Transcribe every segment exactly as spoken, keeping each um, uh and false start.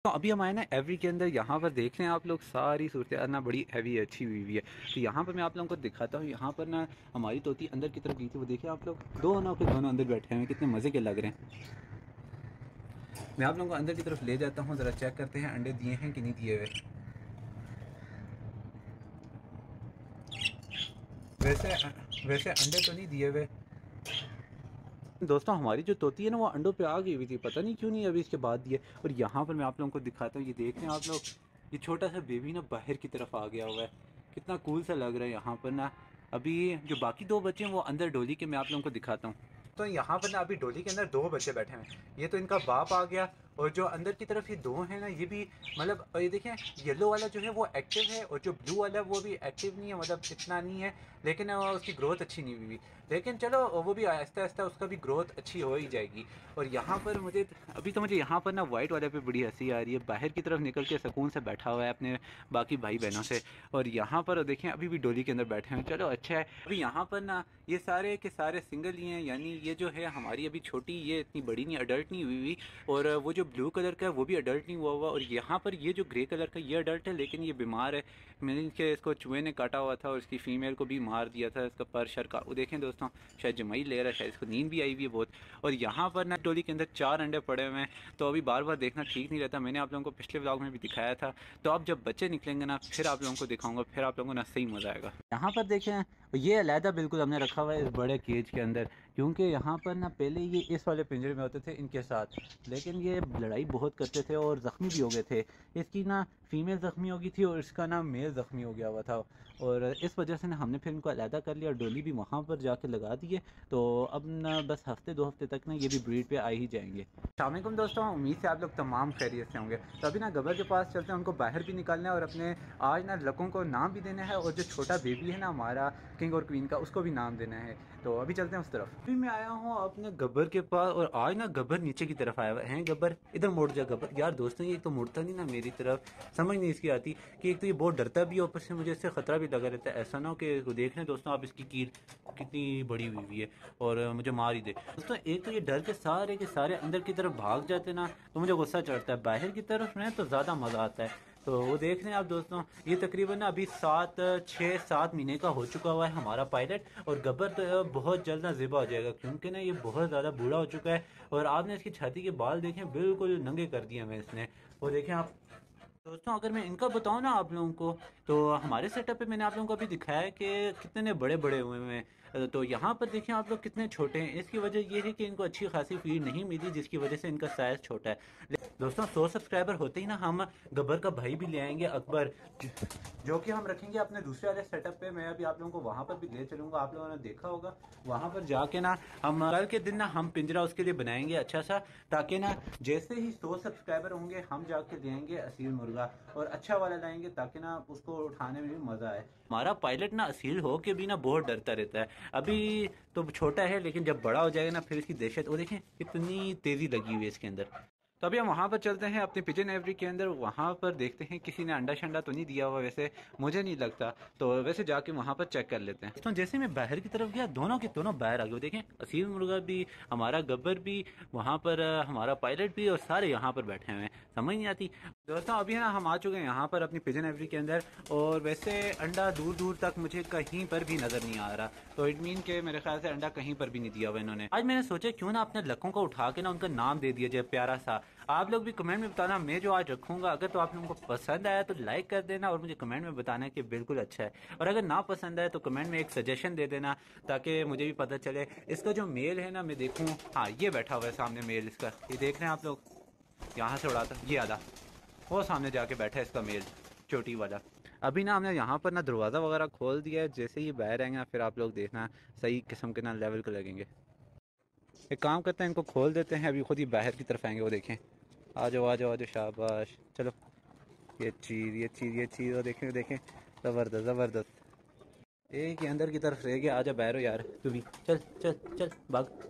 तो अभी हम आए ना एवरी के अंदर। यहाँ पर देख रहे हैं आप लोग, सारी सूरत ना बड़ी हैवी अच्छी हुई हुई है। तो यहाँ पर मैं आप लोगों को दिखाता हूँ। यहाँ पर ना हमारी तोती अंदर की तरफ गई थी, वो देखिए आप लोग, दोनों के दोनों अंदर बैठे हैं, कितने मज़े के लग रहे हैं। मैं आप लोगों को अंदर की तरफ ले जाता हूँ, ज़रा चेक करते हैं अंडे दिए हैं कि नहीं दिए हुए। वैसे वैसे अंडे तो नहीं दिए हुए दोस्तों। हमारी जो तोती है ना वो अंडों पे आ गई हुई थी, पता नहीं क्यों नहीं अभी इसके बाद दिए। और यहाँ पर मैं आप लोगों को दिखाता हूँ, ये देख रहे हैं आप लोग, ये छोटा सा बेबी ना बाहर की तरफ आ गया हुआ है, कितना कूल सा लग रहा है यहाँ पर ना। अभी जो बाकी दो बच्चे हैं वो अंदर डोली के, मैं आप लोगों को दिखाता हूँ। तो यहाँ पर ना अभी डोली के अंदर दो बच्चे बैठे हैं, ये तो इनका बाप आ गया। और जो अंदर की तरफ ये दो हैं ना, ये भी मतलब ये देखें, येलो वाला जो है वो एक्टिव है और जो ब्लू वाला है वो भी एक्टिव नहीं है, मतलब इतना नहीं है, लेकिन अ, उसकी ग्रोथ अच्छी नहीं हुई। लेकिन चलो वो भी आहिस्ता आहिस्ता उसका भी ग्रोथ अच्छी हो ही जाएगी। और यहाँ पर मुझे अभी तो मुझे यहाँ पर ना वाइट वाले पे बड़ी हंसी आ रही है, बाहर की तरफ निकल के सुकून से बैठा हुआ है अपने बाकी भाई बहनों से। और यहाँ पर देखें अभी भी डोली के अंदर बैठे हैं, चलो अच्छा है। अभी यहाँ पर ना ये सारे के सारे सिंगल ही हैं, यानी ये जो है हमारी अभी छोटी, ये इतनी बड़ी नहीं, अडल्ट नहीं हुई हुई। और वो जो ब्लू कलर का है वो भी अडल्ट नहीं हुआ हुआ। और यहाँ पर ये जो ग्रे कलर का ये अडल्ट है, लेकिन ये बीमार है। मैंने इसके इसको चूहे ने काटा हुआ था और इसकी फीमेल को भी मार दिया था, इसका पर शर का। वो देखें दोस्तों, शायद जमाई ले रहा है, शायद इसको नींद भी आई हुई है बहुत। और यहाँ पर ना डोली के अंदर चार अंडे पड़े हुए हैं, तो अभी बार बार देखना ठीक नहीं रहता। मैंने आप लोगों को पिछले व्लॉग में भी दिखाया था। तो अब जब बच्चे निकलेंगे ना, फिर आप लोगों को दिखाऊंगा, फिर आप लोगों को ना सही मज़ा आएगा। यहाँ पर देखें, ये अलहदा बिल्कुल हमने रखा हुआ है इस बड़े केज के अंदर, क्योंकि यहाँ पर ना पहले ये इस वाले पिंजरे में होते थे इनके साथ, लेकिन ये लड़ाई बहुत करते थे और ज़ख्मी भी हो गए थे। इसकी ना फीमेल ज़ख्मी हो गई थी और इसका ना मेल ज़ख्मी हो गया हुआ था, और इस वजह से ना हमने फिर इनको अलहदा कर लिया और डोली भी वहाँ पर जाके लगा दिए। तो अब ना बस हफ्ते दो हफ्ते तक ना ये भी ब्रीड पे आ ही जाएंगे। अस्सलामुअलैकुम दोस्तों, उम्मीद से आप लोग तमाम खैरियत से होंगे। तो अभी ना गब्बर के पास चलते हैं, उनको बाहर भी निकालना है और अपने आज ना लकों को नाम भी देना है, और जो छोटा बेबी है ना हमारा किंग और क्वीन का, उसको भी नाम देना है। तो अभी चलते हैं उस तरफ। अभी मैं आया हूँ अपने गब्बर के पास, और आज ना गब्बर नीचे की तरफ आया हुआ है। गब्बर इधर मुड़ जा गब्बर। यार दोस्तों, ये तो मुड़ता नहीं ना मेरी तरफ, समझ नहीं इसकी आती कि एक तो ये बहुत डरता भी है, ऊपर से मुझे इससे खतरा भी लगा रहता है। ऐसा ना हो कि देख रहे दोस्तों आप, इसकी कील कितनी बड़ी हुई हुई है और मुझे मार ही दे। दोस्तों एक तो ये डर के सारे के सारे अंदर की तरफ भाग जाते ना, तो मुझे गुस्सा चढ़ता है। बाहर की तरफ में तो ज़्यादा मज़ा आता है। तो वो देख रहे हैं आप दोस्तों, ये तकरीबन ना अभी सात छः सात महीने का हो चुका हुआ है हमारा पायलट। और गब्बर तो बहुत जल्द ना ज़िबा हो जाएगा, क्योंकि ना ये बहुत ज़्यादा बूढ़ा हो चुका है। और आपने इसकी छाती के बाल देखें, बिल्कुल नंगे कर दिए हमें इसने। वो देखें आप दोस्तों, अगर मैं इनका बताऊं ना आप लोगों को, तो हमारे सेटअप पे मैंने आप लोगों को अभी दिखाया है कि कितने बड़े बड़े हुए हैं। तो यहाँ पर देखें आप लोग कितने छोटे हैं। इसकी वजह ये है कि इनको अच्छी खासी फीड नहीं मिली, जिसकी वजह से इनका साइज छोटा है। दोस्तों सौ सब्सक्राइबर होते ही ना हम गब्बर का भाई भी ले आएंगे, अकबर, जो कि हम रखेंगे अपने दूसरे वाले सेटअप पे। मैं अभी आप लोगों को वहां पर भी ले चलूंगा, आप लोगों ने देखा होगा। वहां पर जाके ना हम कल के दिन ना हम पिंजरा उसके लिए बनाएंगे अच्छा सा, ताकि ना जैसे ही सौ सब्सक्राइबर होंगे हम जाके लेंगे असील मुर्गा, और अच्छा वाला लाएंगे, ताकि ना उसको उठाने में भी मजा आए। हमारा पायलट ना असील हो के भी ना बहुत डरता रहता है। अभी तो छोटा है, लेकिन जब बड़ा हो जाएगा ना फिर इसकी दहशत, वो देखें कितनी तेजी लगी हुई है इसके अंदर। तो अभी हम वहाँ पर चलते हैं अपने पिजन एवरी के अंदर, वहाँ पर देखते हैं किसी ने अंडा शंडा तो नहीं दिया हुआ, वैसे मुझे नहीं लगता। तो वैसे जाके वहाँ पर चेक कर लेते हैं। तो जैसे मैं बाहर की तरफ गया, दोनों के दोनों बाहर आ गए। देखें असील मुर्गा भी, हमारा गब्बर भी, वहाँ पर अ, हमारा पायलट भी, और सारे यहाँ पर बैठे हुए हैं। समझ नहीं आती दोस्तों। अभी ना हम आ चुके हैं यहाँ पर अपनी पिजन एवरी के अंदर, और वैसे अंडा दूर दूर तक मुझे कहीं पर भी नजर नहीं आ रहा। तो इट मीन के मेरे ख्याल से अंडा कहीं पर भी नहीं दिया हुआ इन्होंने। आज मैंने सोचा क्यों ना अपने लकों को उठा के ना उनका नाम दे दिया जाए प्यारा सा। आप लोग भी कमेंट में बताना मैं जो आज रखूंगा, अगर तो आप लोगों को पसंद आया तो लाइक कर देना, और मुझे कमेंट में बताना कि बिल्कुल अच्छा है। और अगर ना पसंद आए तो कमेंट में एक सजेशन दे देना, ताकि मुझे भी पता चले। इसका जो मेल है ना, मैं देखूं, हाँ ये बैठा हुआ है सामने मेल इसका, ये देख रहे हैं आप लोग, यहाँ से उड़ाता ये आधा, वो सामने जाके बैठा है इसका मेल चोटी वाला। अभी ना हमने यहाँ पर ना दरवाज़ा वगैरह खोल दिया है, जैसे ही बाहर आएंगे फिर आप लोग देखना सही किस्म के ना लेवल के लगेंगे। एक काम करते हैं, इनको खोल देते हैं, अभी खुद ही बाहर की तरफ आएंगे। वो देखें, आ जाओ आ जाओ आ जाओ, शाबाश, चलो। ये चीज़ ये चीज़ ये चीज़ वो देखें देखें, ज़बरदस्त ज़बरदस्त। एक ही अंदर की तरफ रह गया, आ जा बाहर हो यार, तू भी चल चल चल भाग।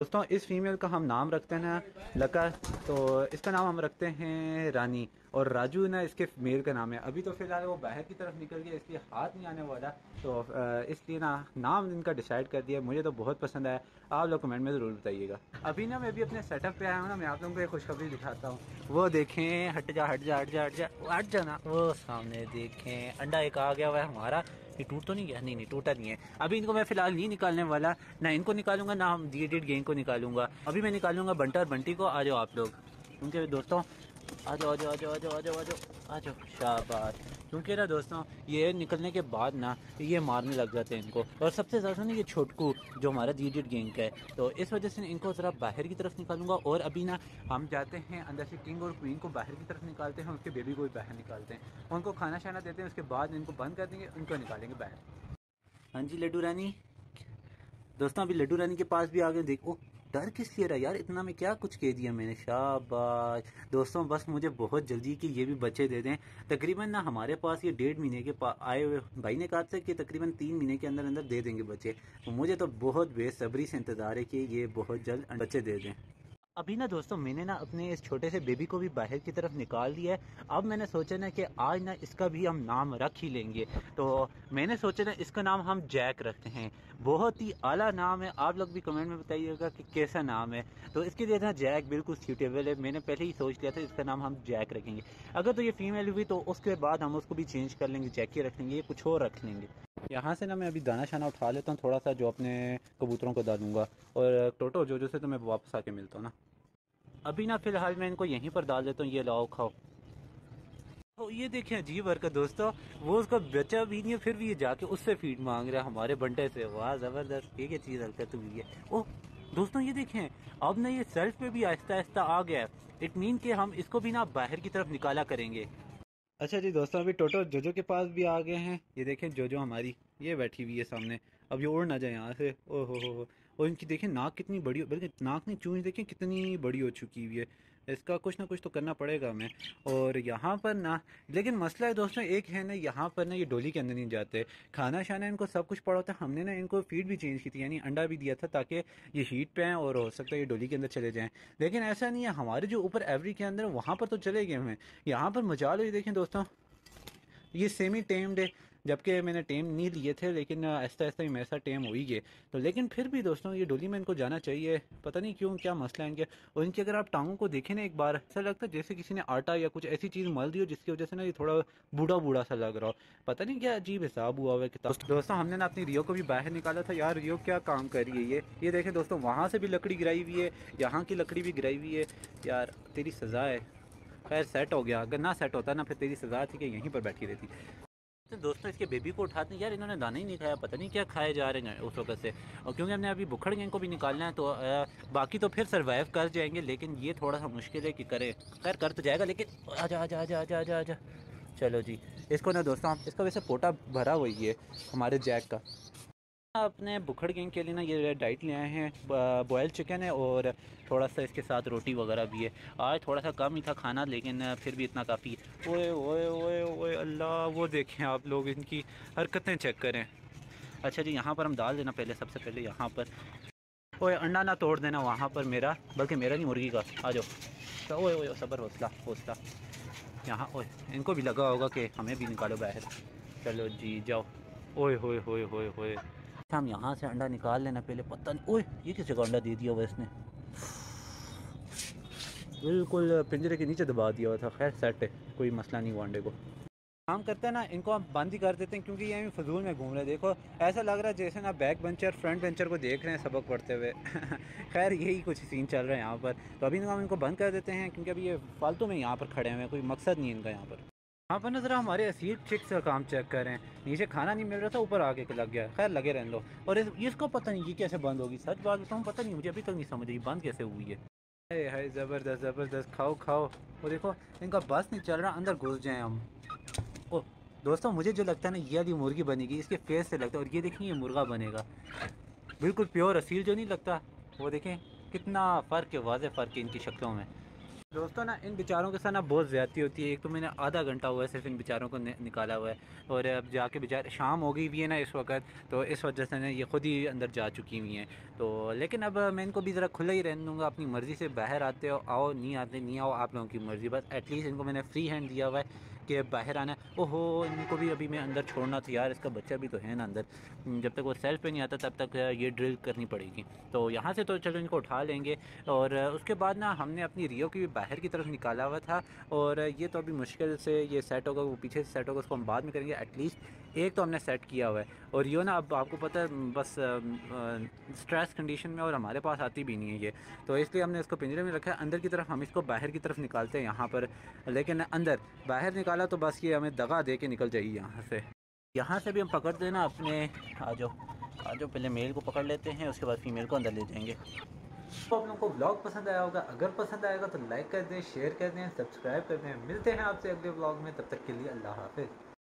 दोस्तों इस फीमेल का हम नाम रखते हैं ना लका, तो इसका नाम हम रखते हैं रानी, और राजू ना इसके मेल का नाम है। अभी तो फिलहाल वो बाहर की तरफ निकल गया, इसलिए हाथ नहीं आने वाला, तो इसलिए ना नाम इनका डिसाइड कर दिया। मुझे तो बहुत पसंद आया, आप लोग कमेंट में ज़रूर बताइएगा। अभी ना मैं भी अपने सेटअप पे आया हूँ ना, मैं आप लोगों को एक खुशखबरी दिखाता हूँ। वो देखें, हट जा हट जा हट जा हट जा हट जा ना, वो सामने देखें अंडा एक आ गया हुआ है हमारा। ये टूट तो नहीं गया? नहीं नहीं टूटा नहीं है। अभी इनको मैं फिलहाल नहीं निकालने वाला, ना इनको निकालूंगा ना हम डी एडिट गेंग को निकालूंगा। अभी मैं निकालूंगा बंटा और बंटी को। आ जाओ आप लोग, क्योंकि दोस्तों आ जाओ आ जाओ आ जाओ आ जाओ आ जाओ आ जाओ आ जाओ, शाबाश। क्योंकि ना दोस्तों ये निकलने के बाद ना ये मारने लग जाते हैं इनको, और सबसे ज़्यादा ना ये छोटकू जो हमारा डी एडिट गेंग का है, तो इस वजह से इनको ज़रा बाहर की तरफ निकालूंगा। और अभी ना हम जाते हैं अंदर से किंग और क्वीन को बाहर की तरफ निकालते हैं, उसके बेबी को भी बाहर निकालते हैं, उनको खाना शाना देते हैं, उसके बाद इनको बंद कर देंगे, उनको निकालेंगे बाहर। हाँ जी लड्डू रानी। दोस्तों अभी लड्डू रानी के पास भी आ गए। देखो डर किस लिए रहा यार, इतना में क्या कुछ कह दिया मैंने, शाबाश। दोस्तों बस मुझे बहुत जल्दी कि ये भी बच्चे दे दें। तकरीबन ना हमारे पास ये डेढ़ महीने के आए हुए भाई ने कहा था कि तकरीबन तीन महीने के अंदर अंदर दे देंगे बच्चे, तो मुझे तो बहुत बेसब्री से इंतज़ार है कि ये बहुत जल्द बच्चे दे दें। अभी ना दोस्तों मैंने ना अपने इस छोटे से बेबी को भी बाहर की तरफ निकाल दिया है। अब मैंने सोचा ना कि आज ना इसका भी हम नाम रख ही लेंगे, तो मैंने सोचा ना इसका नाम हम जैक रखते हैं। बहुत ही आला नाम है, आप लोग भी कमेंट में बताइएगा कि कैसा नाम है। तो इसके लिए ना जैक बिल्कुल सूटेबल है, मैंने पहले ही सोच लिया था इसका नाम हम जैक रखेंगे। अगर तो ये फीमेल हुई तो उसके बाद हम उसको भी चेंज कर लेंगे, जैक ही रख लेंगे, ये कुछ और रख लेंगे। यहाँ से ना मैं अभी दाना शाना उठा लेता हूँ थोड़ा सा, जो अपने कबूतरों को डालूंगा, और टोटो जो जो से तो मैं वापस आके मिलता हूँ ना। अभी ना फिलहाल मैं इनको यहीं पर डाल देता हूँ, ये लाओ खाओ। तो ये देखें अजीब हरकत दोस्तों, वो उसका बच्चा भी नहीं है फिर भी ये जाके उससे फीड मांग रहा है हमारे बंटे से। वाह ज़बरदस्त, ये क्या चीज़ हरकत हुई है। ओह दोस्तों ये देखें, अब ना ये सेल्फ पे भी आहिस्ता आहिस्ता आ गया है। इट मीन कि हम इसको भी ना बाहर की तरफ निकाला करेंगे। अच्छा जी दोस्तों अभी टोटो जोजो के पास भी आ गए हैं। ये देखें जोजो हमारी ये बैठी हुई है सामने, अब ये उड़ ना जाए यहाँ से। ओ हो हो हो। और इनकी देखें नाक कितनी बड़ी हो, बल्कि नाक नहीं चूंझ देखें कितनी बड़ी हो चुकी हुई है। इसका कुछ ना कुछ तो करना पड़ेगा हमें। और यहाँ पर ना, लेकिन मसला है दोस्तों एक है ना, यहाँ पर ना ये डोली के अंदर नहीं जाते। खाना शाना इनको सब कुछ पड़ा होता है। हमने ना इनको फीड भी चेंज की थी, यानी अंडा भी दिया था ताकि ये हीट पे हैं और हो सकता है ये डोली के अंदर चले जाएं। लेकिन ऐसा नहीं है, हमारे जो ऊपर एवरी के अंदर वहाँ पर तो चले गए हैं। यहाँ पर मजा लो, ये देखें दोस्तों ये सेमी टेम्ड है, जबकि मैंने टेम नहीं लिए थे, लेकिन आहिस्ता आहिस्ता ही मेरे साथ टेम हो ही गए। तो लेकिन फिर भी दोस्तों ये डोली में इनको जाना चाहिए, पता नहीं क्यों, क्या मसला है इनके। और इनकी अगर आप टांगों को देखें ना एक बार, ऐसा लगता है जैसे किसी ने आटा या कुछ ऐसी चीज़ मल दी हो, जिसकी वजह से ना ये थोड़ा बूढ़ा बूढ़ा सा लग रहा हो। पता नहीं क्या अजीब हिसाब हुआ हुआ है किताब। दोस्तों हमने ना अपनी रियो को भी बाहर निकाला था। यार रियो क्या काम कर रही है ये ये देखें दोस्तों, वहाँ से भी लकड़ी गिराई हुई है, यहाँ की लकड़ी भी गिराई हुई है। यार तेरी सज़ा है। खैर सेट हो गया, अगर ना सेट होता ना फिर तेरी सज़ा थी कि यहीं पर बैठी रहती। तो दोस्तों इसके बेबी को उठाते हैं। यार इन्होंने दाना ही नहीं खाया, पता नहीं क्या खाए जा रहे हैं उस वक्त से। और क्योंकि हमने अभी बुखड़ गैंग को भी निकालना है, तो आ, बाकी तो फिर सर्वाइव कर जाएंगे, लेकिन ये थोड़ा सा मुश्किल है कि करे। खैर कर तो जाएगा, लेकिन आजा आजा आजा आजा आजा आजा। चलो जी, इसको ना दोस्तों इसका वैसे पोटा भरा हुआ ही है हमारे जैक का। अपने बुखड़ गैंग के लिए ना ये डाइट ले आए हैं, बॉयल चिकन है और थोड़ा सा इसके साथ रोटी वगैरह भी है। आज थोड़ा सा कम ही था खाना, लेकिन फिर भी इतना काफ़ी। ओए ओए ओए ओए अल्लाह, वो देखें आप लोग इनकी हरकतें चेक करें। अच्छा जी यहाँ पर हम डाल देना पहले, सबसे पहले यहाँ पर। ओए अंडा ना तोड़ देना वहाँ पर मेरा, बल्कि मेरा नहीं मुर्गी का। आ जाओ। तो ओए ओए सबर, हौसला हौसला। यहाँ ओए इनको भी लगा होगा कि हमें भी निकालो बाहर। चलो जी जाओ। ओए होए होए होए होए। हम यहाँ से अंडा निकाल लेना पहले। पता नहीं ओए ये किस जगह अंडा दे दिया हुआ इसने, बिल्कुल पिंजरे के नीचे दबा दिया हुआ था। खैर सेट है, कोई मसला नहीं हुआ अंडे को। काम करते हैं ना, इनको हम बंद ही कर देते हैं, क्योंकि ये फजूल में घूम रहे हैं। देखो ऐसा लग रहा है जैसे ना बैक बेंचर फ्रंट बेंचर को देख रहे हैं सबक पढ़ते हुए। खैर यही कुछ सीन चल रहा है यहाँ पर। तो अभी हम इनको बंद कर देते हैं, क्योंकि अभी ये फालतू में यहाँ पर खड़े हुए हैं, कोई मकसद नहीं इनका यहाँ पर। यहाँ पर नजर हमारे असीर चिक्स का काम चेक कर रहे हैं। नीचे खाना नहीं मिल रहा था, ऊपर आके लग गया। खैर लगे रहने दो। और इस, इसको पता नहीं ये कैसे बंद होगी, सच बात बताऊँ पता नहीं, मुझे अभी तक नहीं समझ आई बंद कैसे हुई है। हाय हाय ज़बरदस्त ज़बरदस्त, खाओ खाओ। वो देखो इनका बस नहीं चल रहा, अंदर घुस जाए हम। ओ दोस्तों मुझे जो लगता है ना, ये वाली मुर्गी बनेगी, इसके फेस से लगता है। और ये देखें ये मुर्गा बनेगा, बिल्कुल प्योर असील जो नहीं लगता। वो देखें कितना फ़र्क है, वाज़ेह फ़र्क है इनकी शक्लों में। दोस्तों ना इन बेचारों के साथ ना बहुत ज़्यादती होती है। एक तो मैंने आधा घंटा हुआ है सिर्फ इन बेचारों को नि निकाला हुआ है, और अब जाके बेचारे शाम हो गई हुई है ना इस वक्त, तो इस वजह से ना ये खुद ही अंदर जा चुकी हुई हैं। तो लेकिन अब मैं इनको भी ज़रा खुला ही रहने दूँगा, अपनी मर्ज़ी से बाहर आते हो आओ, नहीं आते नहीं आओ, आप लोगों की मर्ज़ी। बस एटलीस्ट इनको मैंने फ्री हैंड दिया हुआ है कि बाहर आना है। ओहो, इनको भी अभी मैं अंदर छोड़ना था यार, इसका बच्चा भी तो है ना अंदर। जब तक वो सेल्फ पे नहीं आता तब तक ये ड्रिल करनी पड़ेगी। तो यहाँ से तो चलो इनको उठा लेंगे, और उसके बाद ना हमने अपनी रियो की भी बाहर की तरफ निकाला हुआ था, और ये तो अभी मुश्किल से ये सेट होगा, वो पीछे से सेट होगा, उसको हम बाद में करेंगे। एटलीस्ट एक तो हमने सेट किया हुआ है, और रियो ना अब आपको पता है बस स्ट्रेस कंडीशन में और हमारे पास आती भी नहीं है ये, तो इसलिए हमने इसको पिंजरे में रखा है। अंदर की तरफ हम इसको बाहर की तरफ निकालते हैं यहाँ पर, लेकिन अंदर बाहर निकाला तो बस ये हमें दगा दे के निकल जाएगी यहाँ से। यहाँ से भी हम पकड़ते हैं ना अपने, आ जाओ आ जाओ, पहले मेल को पकड़ लेते हैं, उसके बाद फीमेल को अंदर ले जाएंगे। तो आप लोगों को व्लॉग पसंद आया होगा, अगर पसंद आएगा तो लाइक कर दें, शेयर कर दें, सब्सक्राइब कर दें। मिलते हैं आपसे अगले व्लॉग में, तब तक के लिए अल्लाह हाफ़िज़।